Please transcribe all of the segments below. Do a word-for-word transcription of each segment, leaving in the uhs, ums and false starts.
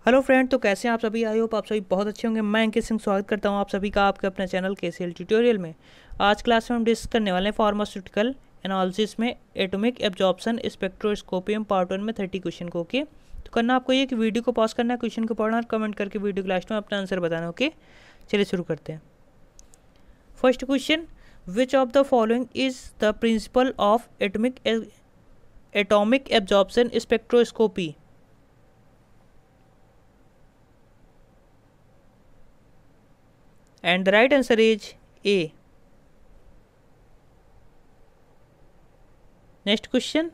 Hello friend, तो कैसे हैं आप सभी। आई होप आप सभी बहुत अच्छे होंगे। मैं अंकित सिंह स्वागत करता हूं आप सभी का आपके अपने चैनल के सी एल ट्यूटोरियल में। आज क्लास में हम डिस्कस करने वाले हैं फार्मास्यूटिकल एनालिसिस में एटॉमिक एब्जॉर्प्शन स्पेक्ट्रोस्कोपियम पार्ट वन में थर्टी क्वेश्चन को। ओके, तो करना आपको ये कि वीडियो को पॉज करना है, क्वेश्चन को पढ़ना और कमेंट करके वीडियो के लास्ट में अपना आंसर बताना। ओके, चलिए शुरू करते हैं। First question, which of the following is the principle of atomic atomic absorption spectroscopy. And the right answer is A. Next question.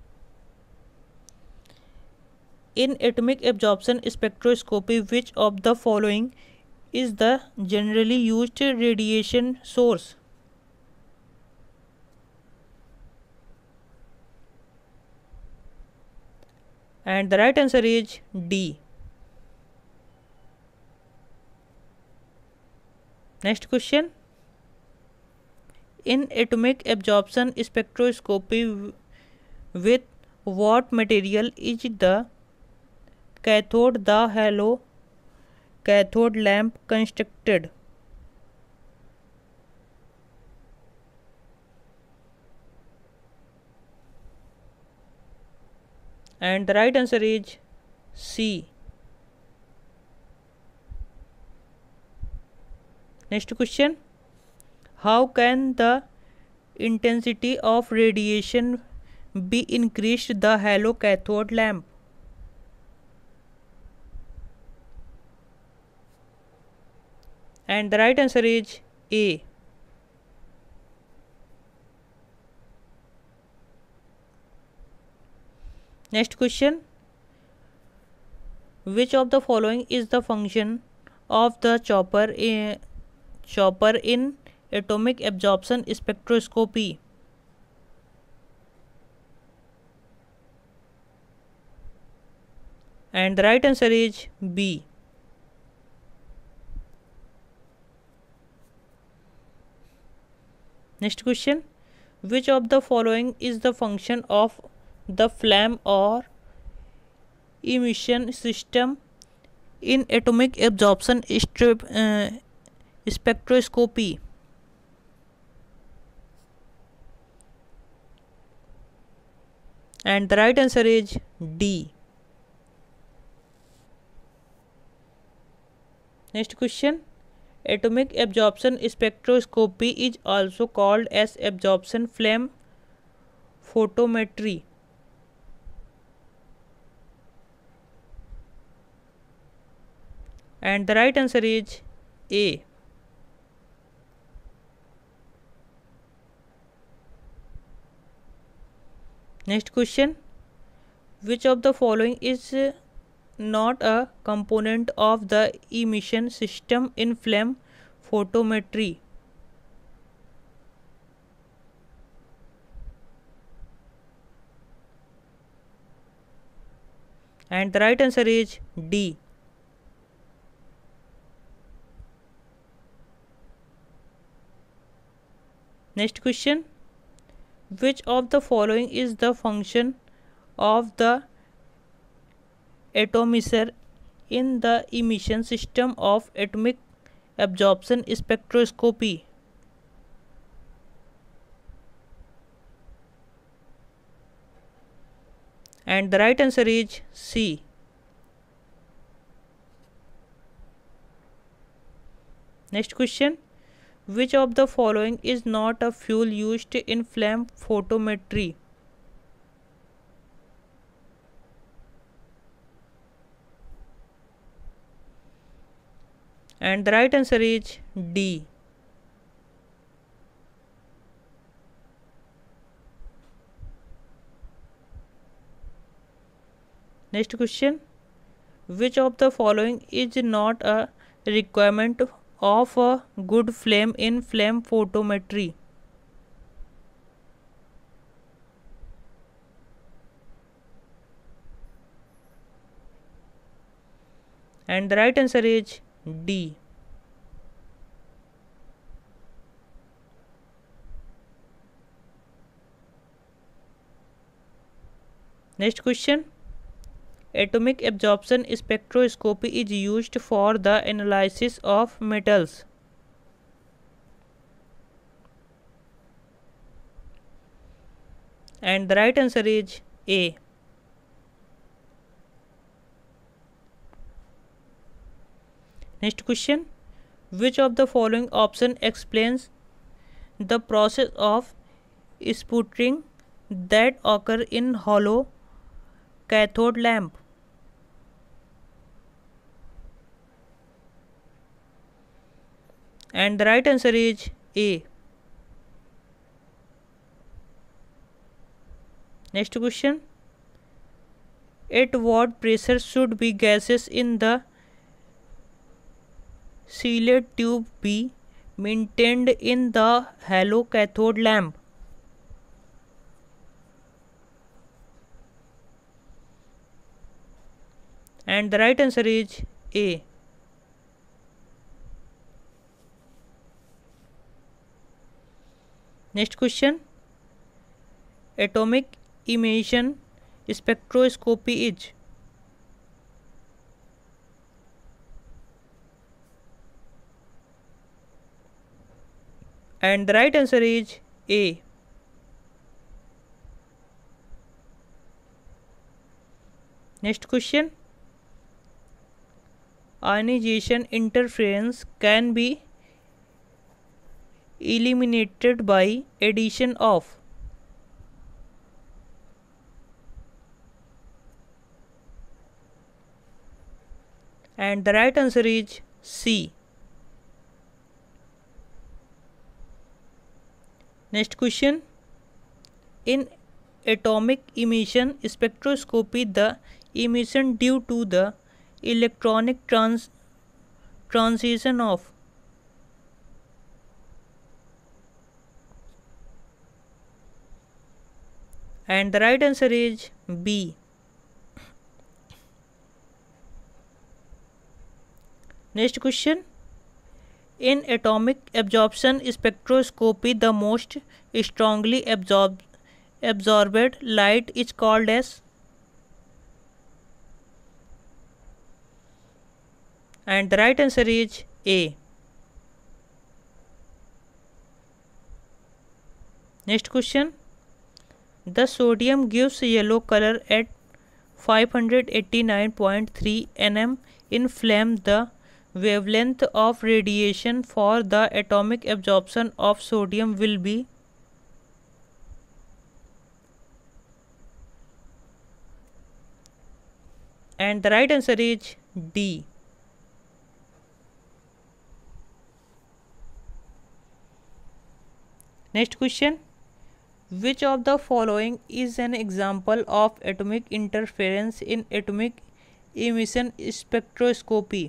In atomic absorption spectroscopy, which of the following is the generally used radiation source? And the right answer is D. Next question. In atomic absorption spectroscopy, with what material is the cathode the halo cathode lamp constructed? And the right answer is C. Next question. How can the intensity of radiation be increased the halo cathode lamp? And the right answer is A. Next question. Which of the following is the function of the chopper in, chopper in atomic absorption spectroscopy? And the right answer is B. Next question. Which of the following is the function of the flame or emission system in atomic absorption uh, spectroscopy? And the right answer is D. Next question. Atomic absorption spectroscopy is also called as absorption flame photometry. And the right answer is A. Next question. Which of the following is not a component of the emission system in flame photometry? And the right answer is D. Next question. Which of the following is the function of the atomizer in the emission system of atomic absorption spectroscopy? And the right answer is C. Next question. Which of the following is not a fuel used in flame photometry? And the right answer is D. Next question. Which of the following is not a requirement of a good flame in flame photometry? And the right answer is D. Next question. Atomic absorption spectroscopy is used for the analysis of metals. And the right answer is A. Next question. Which of the following option explains the process of sputtering that occur in hollow cathode lamp? And the right answer is A. Next question. At what pressure should be gases in the sealed tube be maintained in the hollow cathode lamp? And the right answer is A. Next question. Atomic emission spectroscopy is. And the right answer is A. Next question. Ionization interference can be eliminated by addition of. And the right answer is C. Next question. In atomic emission spectroscopy, the emission due to the electronic trans transition of. And the right answer is B. Next question. In atomic absorption spectroscopy, the most strongly absorb absorbed light is called as. And the right answer is A. Next question. The sodium gives yellow color at five hundred eighty-nine point three nanometers in flame. The wavelength of radiation for the atomic absorption of sodium will be. And the right answer is D. Next question. Which of the following is an example of atomic interference in atomic emission spectroscopy?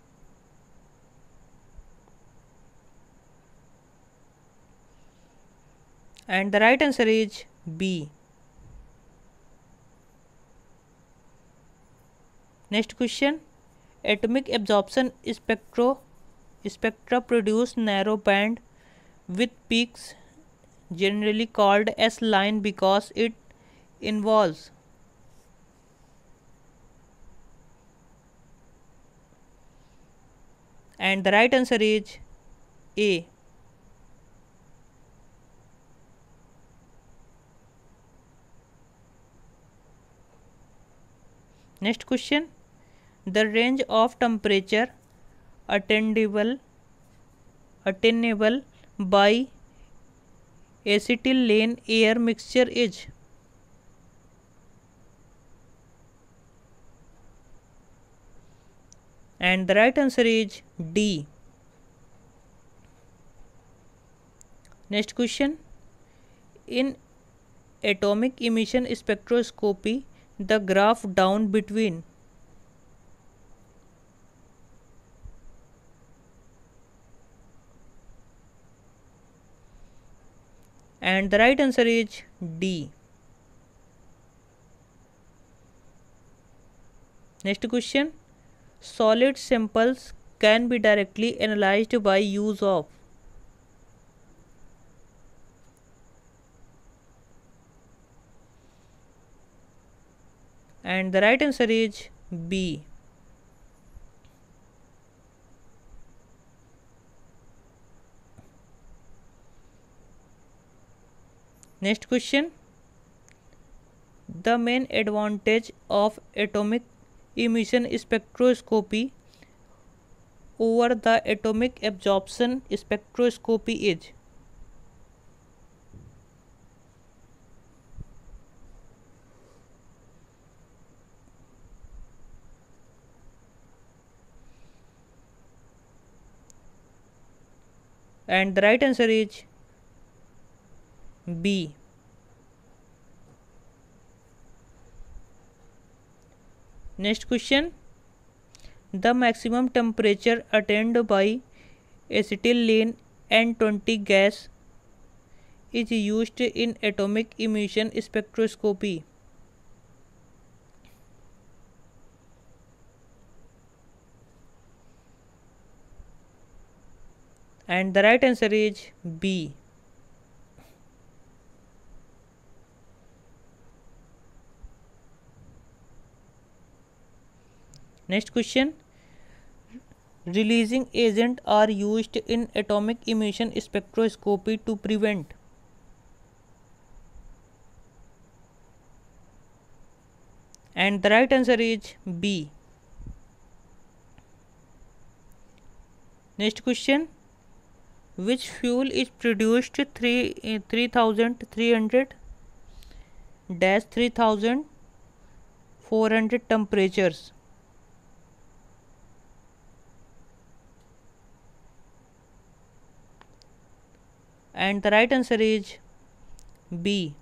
And the right answer is B. Next question. Atomic absorption spectro spectra produce narrow band with peaks, generally called S line, because it involves. And the right answer is A. Next question. The range of temperature attainable attainable by acetylene air mixture is. And the right answer is D. Next question. In atomic emission spectroscopy, the graph down between. And the right answer is D. Next question. Solid samples can be directly analyzed by use of. and the right answer is B. Next question. The main advantage of atomic emission spectroscopy over the atomic absorption spectroscopy is. And the right answer is B. Next question. The maximum temperature attained by acetylene N twenty gas is used in atomic emission spectroscopy. And the right answer is B. Next question. Releasing agents are used in atomic emission spectroscopy to prevent. And the right answer is B. Next question. Which fuel is produced three three thousand three hundred dash three thousand four hundred temperatures? And the right answer is B.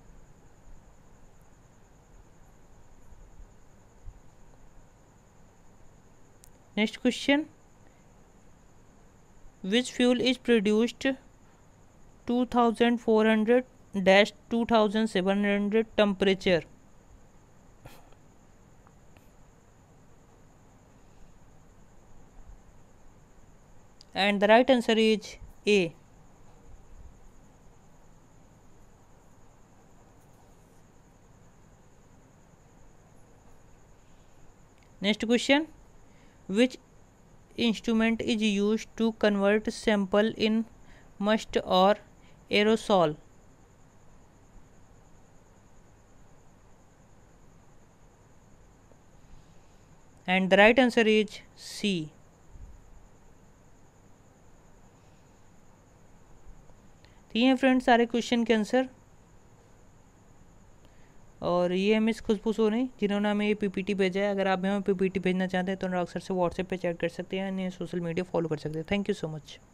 Next question. Which fuel is produced two thousand four hundred dash two thousand seven hundred temperature? And the right answer is A. Next question. Which instrument is used to convert sample in must or aerosol? And the right answer is C. तो ये हैं friends सारे question के answer. और ये miss खुशबू सोनी जिन्होंने हमें ये पीपीटी भेजा है। अगर आप भी हमें पीपीटी भेजना चाहते हैं तो अनुराग सर से व्हाट्सएप पे चैट कर सकते हैं या सोशल मीडिया फॉलो कर सकते हैं। Thank you so much.